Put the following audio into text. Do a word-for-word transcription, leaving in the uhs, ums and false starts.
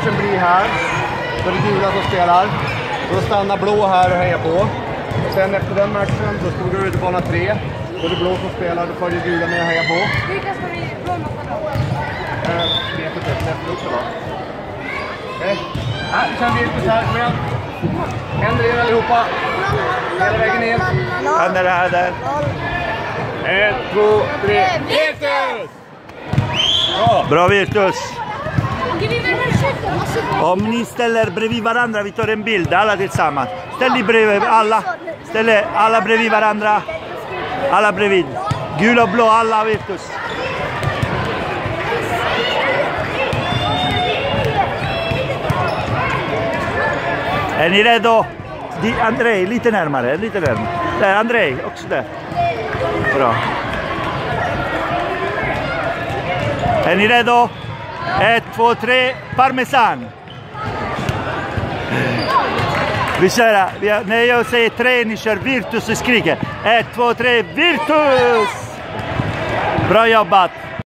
matchen blir här. Så är det gula som spelar. Då stannar blå här och hejar på. Och sen efter den matchen så ska vi gå ut i bana tre. Då är det blå som spelar, då följer gula med och hejar på. Vilka ska vi blå mata då? Jag vet inte, släpper upp det va? Okej. Här kör vi ut här, kom igen. Händer er allihopa. Hela vägen in. Händer det här där. Ett, två, tre. Virtus! Bra. Bra Virtus. Om ni ställer bredvid varandra, vi tar en bild alla tillsammans. Ställ dig bredvid alla. Ställ alla bredvid varandra. Alla bredvid. Gul och blå, alla Virtus. Är ni redo? Andrei, lite närmare, lite närmare. Där, Andrei, också där. Bra. Är ni redo? Ett, två, tre, parmesan. Vi kör, vi, när jag säger tre, ni kör Virtus och skriker. Ett, två, tre, Virtus! Bra jobbat!